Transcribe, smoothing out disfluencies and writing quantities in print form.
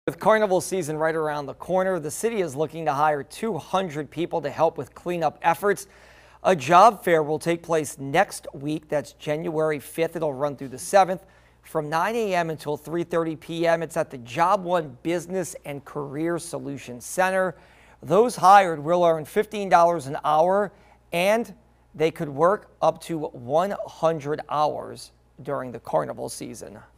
With carnival season right around the corner, the city is looking to hire 200 people to help with cleanup efforts. A job fair will take place next week. That's January 5th. It'll run through the 7th from 9 a.m. until 3:30 p.m. It's at the Job One Business and Career Solutions Center. Those hired will earn $15 an hour, and they could work up to 100 hours during the carnival season.